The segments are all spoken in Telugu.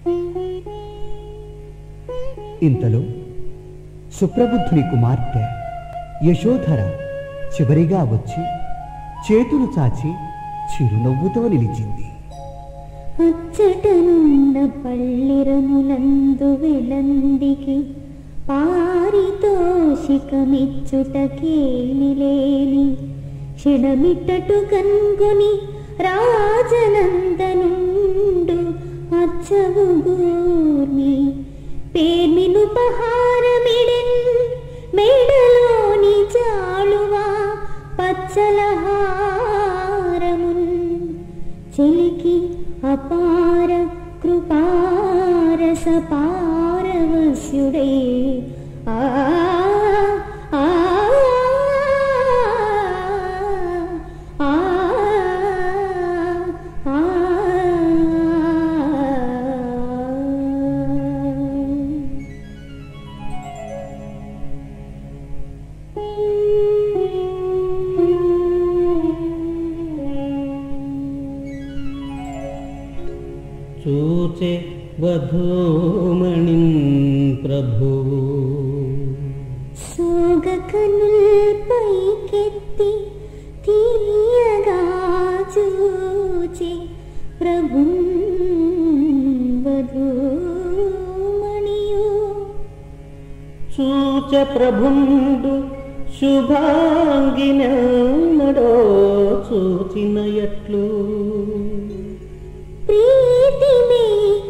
ఇంతలో సుప్రబుద్ధుని కుమార్తె యశోధర చివరిగా వచ్చి చేతులు చాచి చిరునవ్వుతో నిలిచింది. అచ్చటనున్న పళ్ళిరములందు వెలందికి పారితోషికమిచ్చుటకేలిలేని క్షణమిట్టటు కన్గొని రాజనందనుండు అచ్చవుగూర్మి పేర్మినుపహారమిడెన్ మెడలోని జాళువా పచ్చలహారమున్ చెలికి అపార కృపారస పారవస్యుడే ఆ ఆ ఆ ఆ చూచే వధూమణిం ప్రభువు సోగకనుల్పైకెత్తి తీయగా చూచే ప్రభున్ వధూమణియు చూచ ప్రభుండు శుభాంగినో చూచిన ఎట్లు ప్రీతిమే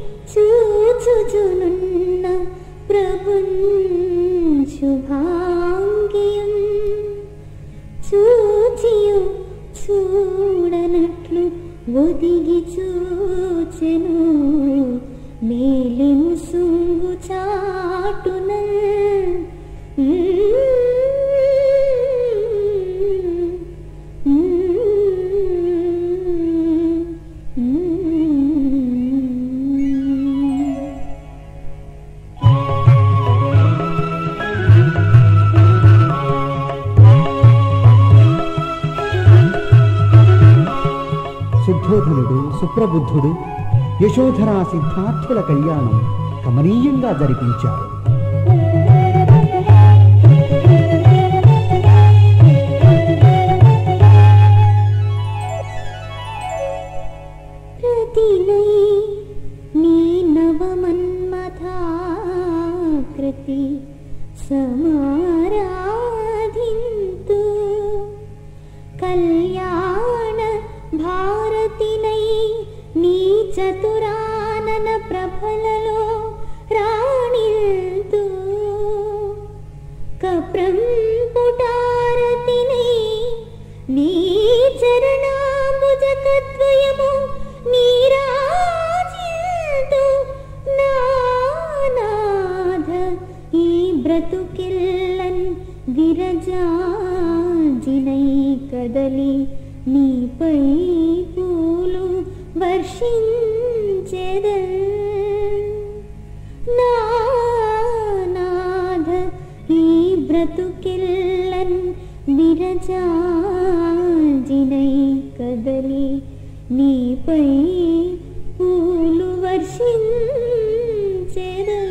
చూచుచునున్న ప్రభున్ శుభాంగియం చూచియు చూడనట్లు ఒదిగి చూచెను మేలిము సుంగు చాటున శుద్ధోధనుడు సుప్రబుద్ధుడు యశోధరా సిద్ధార్థుల కళ్యాణం కమనీయంగా జరిపించారు. ప్రతినై నీ నవమన్మథాకృతి సమారాధింతు కళ్యాణ భారతినై నీ చతురానన ప్రభలలో రాణిల్తు కప్రంపుటారతినై నీ చరణాంబుజకద్వయము నీరాజిల్తు నానాథ ఈ బ్రతుకెల్లన్ విరజాజినై కదలి నీపై పూలు వర్షించెదన్ నానాథ ఈ బ్రతుకెల్లన్ విరజాజినై కదలి నీపై పూలు వర్షించెదన్.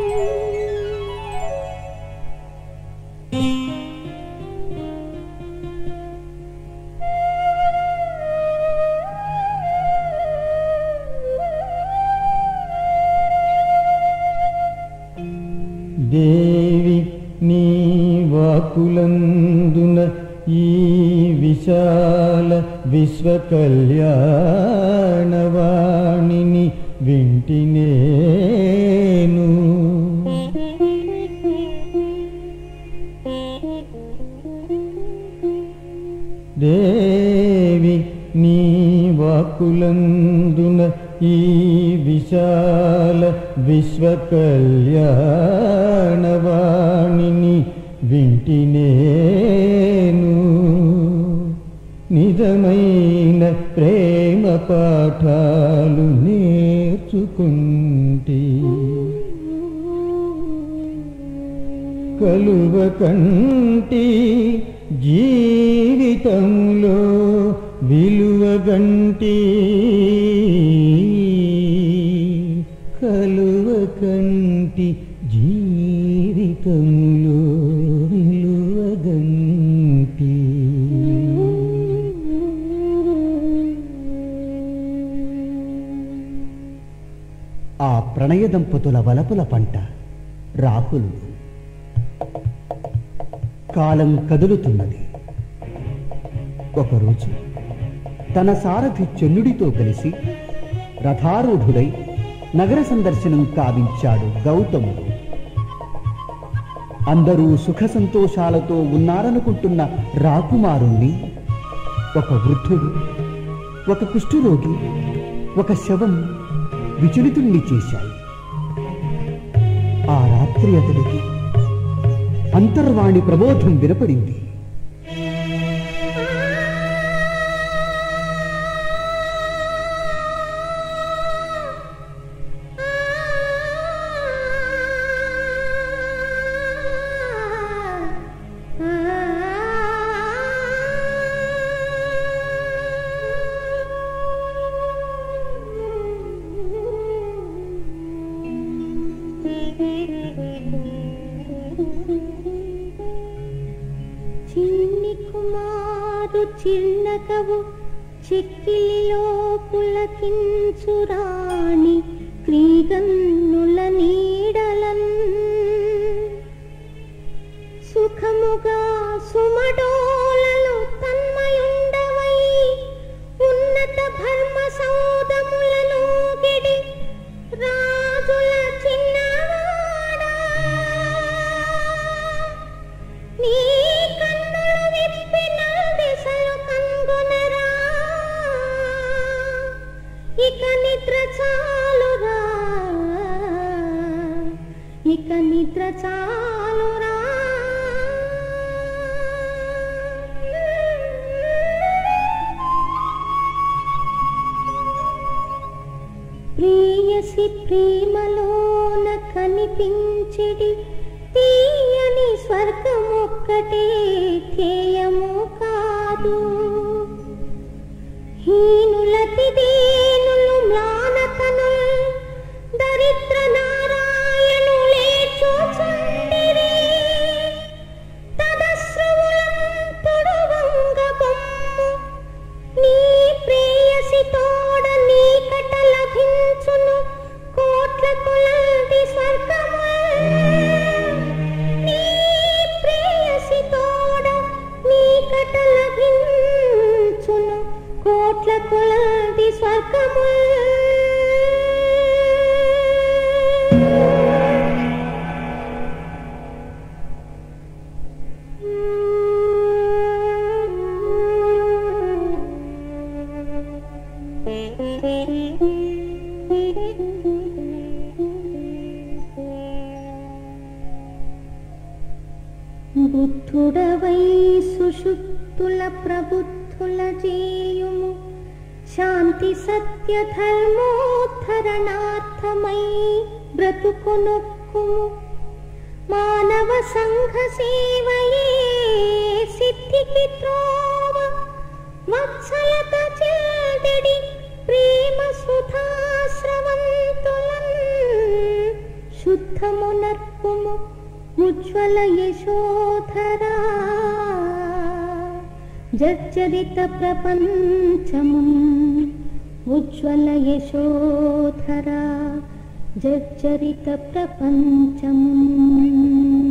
దేవి నీ వాకులందున ఈ విశాల విశ్వకళ్యాణవాణిని వింటినేను. దేవి నీ వాకులందున ఈ విశాల విశ్వకళ్యాణవాణిని వింటినేను. నిజమైన ప్రేమ పాఠాలు నేర్చుకుంటి కలువ కంటి జీవితంలో విలువగంటి కలువ కంటి జీవితంలో విలువగంటి. ఆ ప్రణయ దంపతుల వలపుల పంట రాహులుడు. కాలం కదులుతున్నది. ఒకరోజు తన సారథి చెన్నుడితో కలిసి రథారూఢుడై నగర సందర్శనం కావించాడు గౌతముడు. అందరూ సుఖ సంతోషాలతో ఉన్నారనుకుంటున్న రాకుమారుణ్ణి ఒక వృద్ధుడు, ఒక కుష్ఠరోగి, ఒక శవం విచలితుణ్ణి చేశాయి. ఆ రాత్రి అతడికి అంతర్వాణి ప్రబోధం వినపడింది. చిన్నకవు చిక్కిలిలో పులకించురాణి క్రీగన్నుల నీడలన్ సుఖముగా సుమడోలలో తన్మయుండవై ఉన్నత భర్మ సౌదములను గిడి రాజుల చిన్నవాడా నీ కన్నులు విప్పిన దిశలు కనుగొనరా ఇక నిద్ర చాలురా ఇక నిద్ర చాలురా ప్రేయసి ప్రేమలోన కనిపించిడి తీయని స్వర్గమొక్కటే ధ్యేయము కాదు హీనులతి దీనులు మ్లానతను దరిద్ర నారాయణులే చూచుండిరి తదశ్రువులం తొడువంగ బొమ్ము నీ ప్రేయసి తోడ నీకట లభించును కోట్ల కొలది స్వర్గము నీ ప్రేయసి తోడ నీకట లభించును కోట్ల కొలది స్వర్గము బుద్ధుడవై సుషుప్తుల ప్రబుద్ధుల చేయుము శాంతి సత్య ధర్మోద్ధరణార్థమై బ్రతుకొనొక్కుము మానవ సంఘ సేవయే సిద్ధికి త్రోవ వత్సలత చేదడి ప్రేమ సుధాస్రవంతులన్ శుద్ధమునర్పుము ఉజ్వల యశోధరా జర్జరిత ప్రపంచమున్ ఉజ్వల యశోధరా జర్జరిత ప్రపంచమున్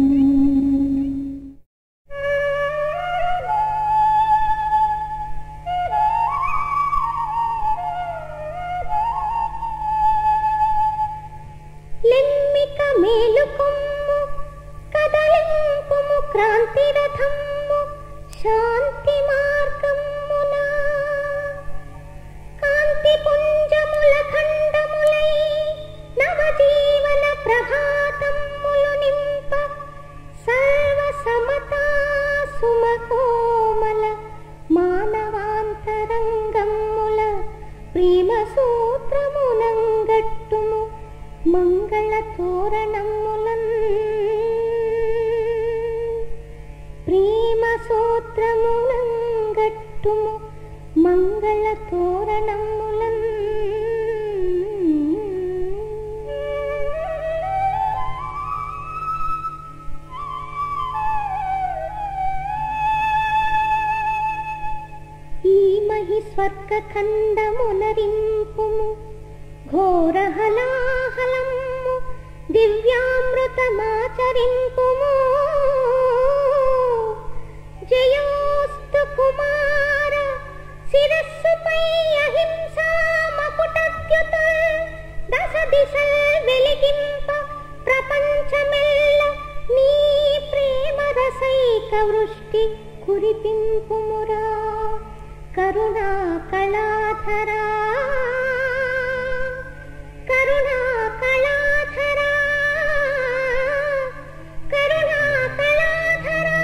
లెమ్మిక మేలుకొమ్ము కదలింపుము క్రాంతి రథమ్ము శాంతి మార్గమున కాంతి పుంజముల ఖండములై నవజీవన ప్రభాతములు నింప సర్వ సమతా సుమకోమల మానవాంతరంగముల ప్రేమ సూత్రమునంగట్టుము మంగళ తోరణములన్ ప్రేమ సూత్రమునంగట్టుము మంగళ తోరణములన్ ఖండమునరింపుము ఘోరహలాహలము దివ్యామృతమాచరింపుము జయోస్తు కుమార శిరస్సుపై అహింసా మకుటద్యుత దశ దిశల్ వెలిగింప ప్రపంచమెల్ల నీ ప్రేమ రసైక వృష్టి కురిపింపుమురా కరుణా కళాధరా కరుణా కళాధరా కరుణా కళాధరా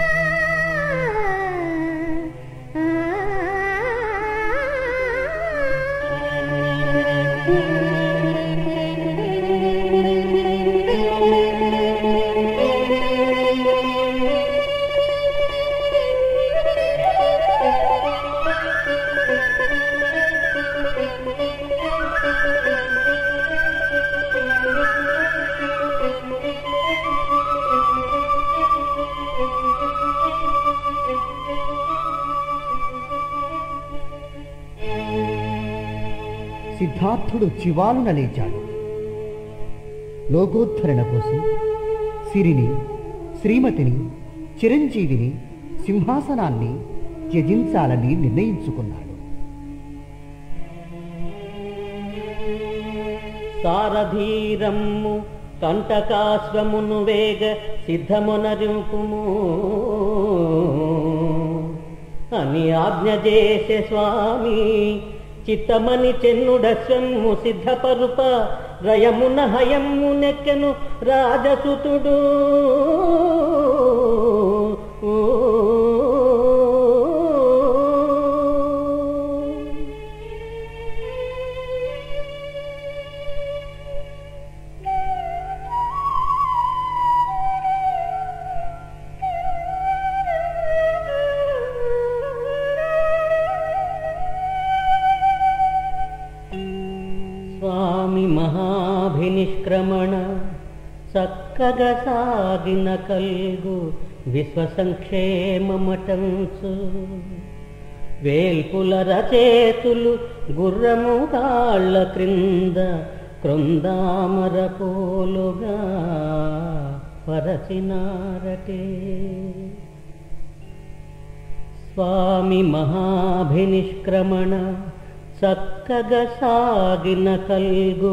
సిద్ధార్థుడు చివాలున లేచాడు. లోకోద్ధరణ కోసం సిరిని, శ్రీమతిని, చిరంజీవిని, సింహాసనాన్ని త్యజించాలని నిర్ణయించుకున్నాడు. సారధీరమ్ము కంటకాశ్వమును వేగ సిద్ధమునరింపుము అని ఆజ్ఞ చేసే స్వామి చిత్తమని చెన్నుడశ్వము సిద్ధపరుప రయమున హయము నెక్కెను రాజసుతుడు. స్వామి మహాభినిష్క్రమణ చక్కగా సాగిన కల్గు విశ్వసంక్షేమమటంచు వేల్పుల రచేతులు గుర్రము కాళ్ళ క్రింద క్రొందామర పోలుగా పరచినారటే. స్వామి మహాభినిష్క్రమణ చక్కగా సాగిన కల్గు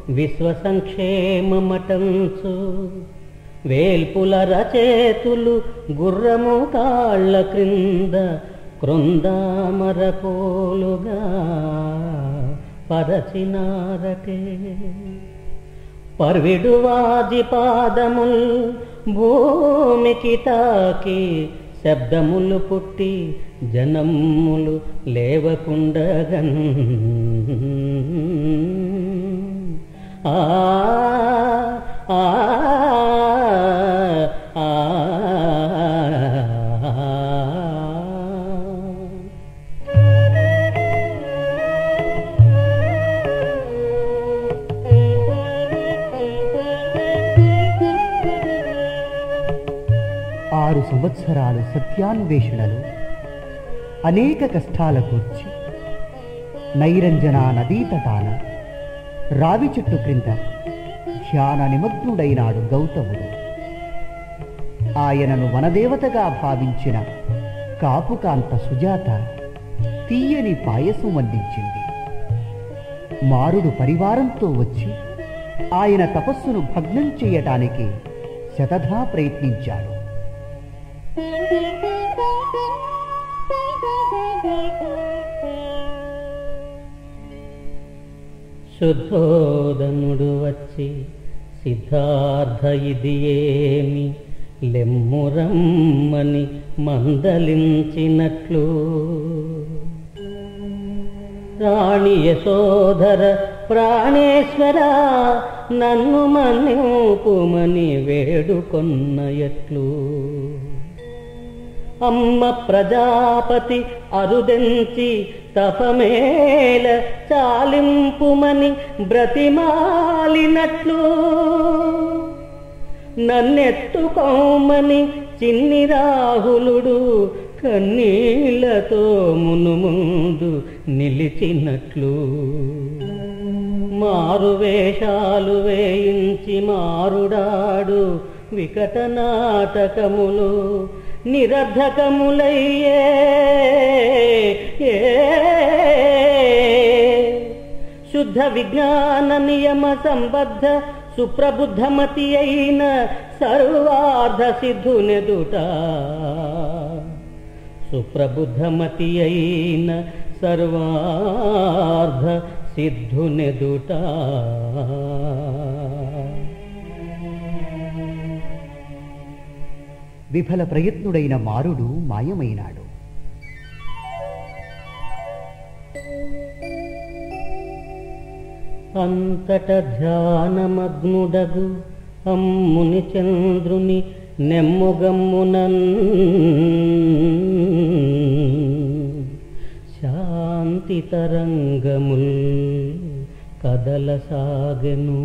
విశ్వసంక్షేమమటంచు వేల్పుల రచేతులు గుర్రము కాళ్ళ క్రింద క్రొందామర పోలుగా పరచినారటే. పర్విడు వాజి పాదముల్ భూమికి తాకి శబ్దములు పుట్టి జనములు లేవకుండగన్ ఆ ఆ ఆ ఆరు సంవత్సరాలు సత్యాన్వేషణలు అనేక కష్టాల కూర్చి నైరంజనా నదీ తటాన రావి చెట్టు క్రింద ధ్యాన నిమగ్నుడైనాడు గౌతముడు. ఆయనను వనదేవతగా భావించిన కాపుకాంత సుజాత తీయని పాయసం అందించింది. మారుడు పరివారంతో వచ్చి ఆయన తపస్సును భగ్నం చేయటానికి శతధా ప్రయత్నించాడు. శుద్ధోదనుడు వచ్చి సిద్ధార్థ ఇది ఏమి లెమ్మురమ్మని మందలించినట్లు రాణి యశోధర ప్రాణేశ్వర నన్ను మన్నింపుమని వేడుకొన్నయట్లు అమ్మ ప్రజాపతి అరుదెంచి తపమేల చాలింపుమని బ్రతిమాలినట్లు నన్నెత్తుకోమని చిన్ని రాహులుడు కన్నీళ్లతో మునుముందు నిలిచినట్లు మారు వేషాలు వేయించి మారుడాడు వికట నాటకములు నిరర్ధకములయ్యే శుద్ధ విజ్ఞాన నియమ సంబద్ధ సుప్రబుద్ధమతి అయిన సర్వార్ధ సిద్ధునెదుట సుప్రబుద్ధమతి అయిన సర్వార్ధ సిద్ధునెదుట విఫల ప్రయత్నుడైన మారుడు మాయమైనాడు. అంతట ధ్యానమగ్నుడగు అమ్ముని చంద్రుని నెమ్ముగమ్మునన్ శాంతి తరంగముల్ కదలసాగెను.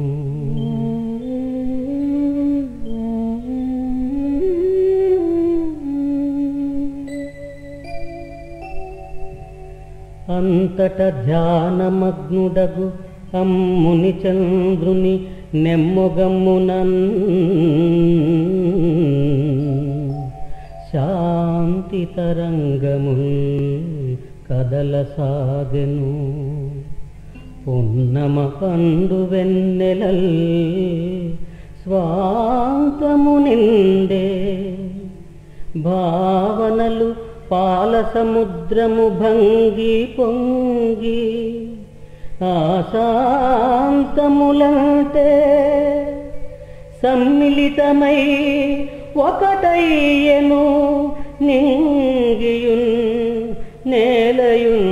అంతట ధ్యానమగ్నుడగు అమ్ముని చంద్రుని నెమ్ముగమ్మునన్ శాంతి తరంగముల్ కదలసాగెను. పున్నమ పండు వెన్నెలల్ స్వాంతము నిండే భావనలు పాల సముద్రము భంగి పొంగి ఆశాంతములంటే సమ్మిళితమై ఒకటయ్యెను నింగియున్ నేలయున్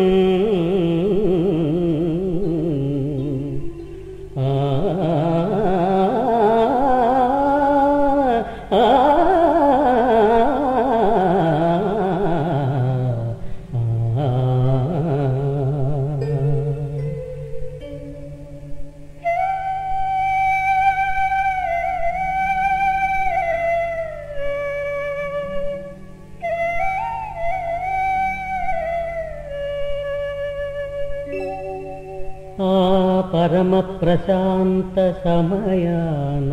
పరమ ప్రశాంత సమయాన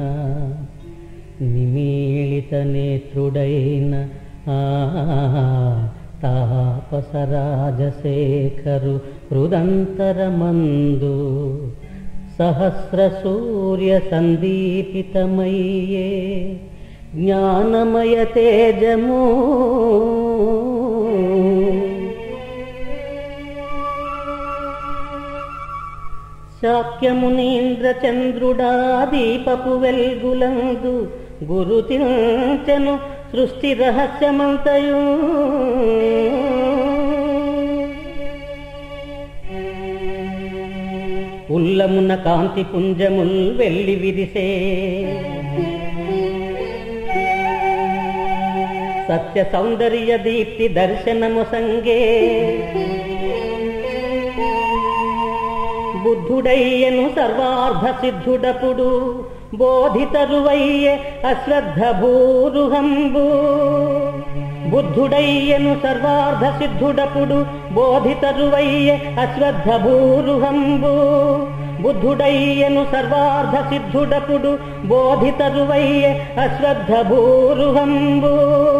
నిమీళిత నేత్రుడైన తాపస రాజశేఖరు హృదంతరమందు సహస్ర సూర్య సందీపితమయ్యే జ్ఞానమయ తేజము శాక్యమునీంద్ర చంద్రుడా దీపపు వెల్గులందు గురుతించెను సృష్టి రహస్యమంతయు. ఉల్లమున కాంతి పుంజముల్ వెళ్ళి విరిసే సత్య సౌందర్య దీప్తి దర్శనము సంగే బుద్ధుడయ్యను సర్వార్ధ సిద్ధుడపుడు బోధితరువయ్యే అశ్రద్ధ భూరుహంబు. బుద్ధుడయ్యను సర్వార్ధ సిద్ధుడపుడు బోధితరువయ్యే అశ్రద్ధ భూరుహంబు. బుద్ధుడయ్యను సర్వార్ధ సిద్ధుడపుడు బోధితరువయ్యే అశ్రద్ధ భూరుహంబు.